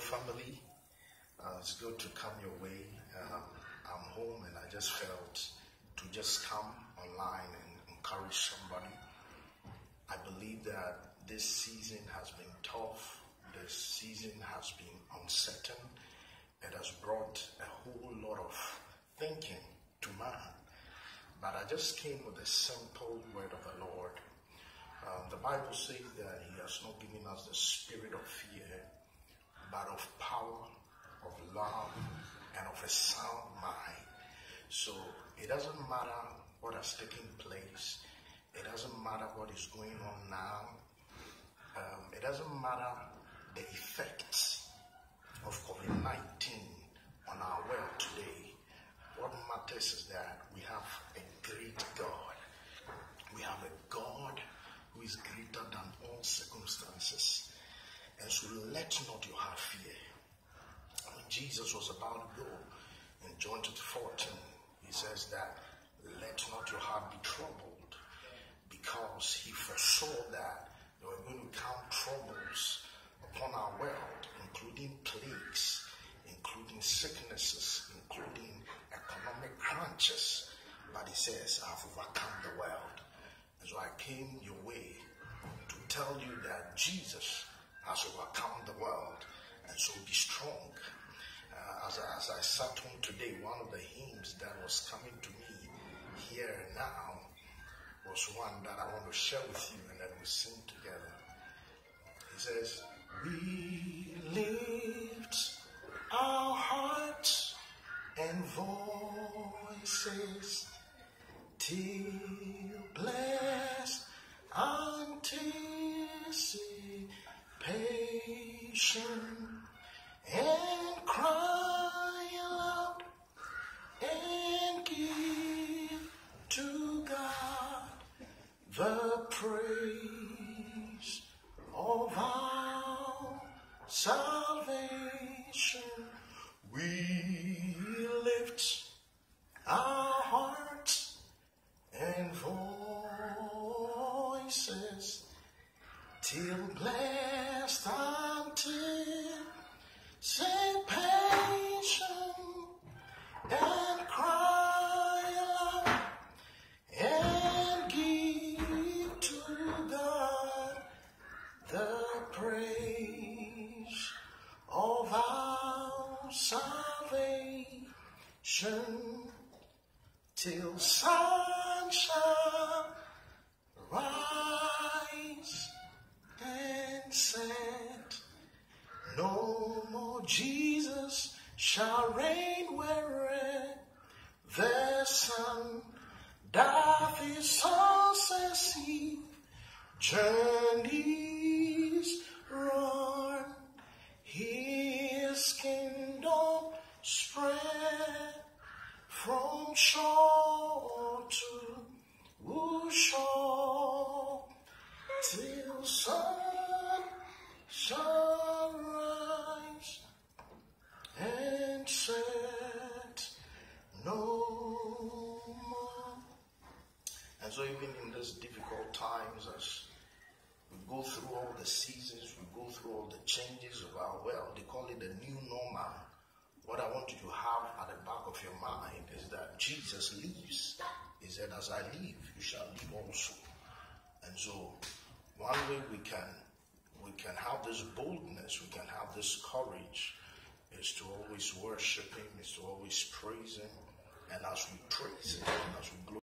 family. It's good to come your way. I'm home and I just felt to just come online and encourage somebody. I believe that this season has been tough. This season has been uncertain. It has brought a whole lot of thinking to man. But I just came with a simple word of the Lord. The Bible says that He has not given us the spirit of fear, but of power, of love, and of a sound mind. So it doesn't matter what has taken place. It doesn't matter what is going on now. It doesn't matter the effects of COVID-19 on our world today. What matters is that we have a great God. We have a God who is greater than all circumstances. And so let not your heart fear. When Jesus was about to go in John 14, He says that let not your heart be troubled, because He foresaw that there were going to come troubles upon our world, including plagues, including sicknesses, including economic crunches. But He says, I've overcome the world. And so I came your way to tell you that Jesus has overcome the world. And so be strong. As I sat home today, one of the hymns that was coming to me here and now was one that I want to share with you, and then we sing together. It says, we lift our hearts and voices till blessed anticipation, and cry aloud and give to God the praise of our salvation. We lift our hearts and voices till blessed anticipation, and cry aloud and give to God the praise of our salvation, till sun shall rise and set. No more Jesus shall reign where the sun doth his successive journeys run. His kingdom spread from shore to shore, till sun shall rise and set no more. And so even in these difficult times, as we go through all the seasons, we go through all the changes of our world, they call it the new normal. What I want you to have at the back of your mind is that Jesus lives. He said, as I live, you shall live also. And so one way we can have this boldness, we can have this courage, is to always worship Him, is to always praise Him. And as we praise Him, and as we glorify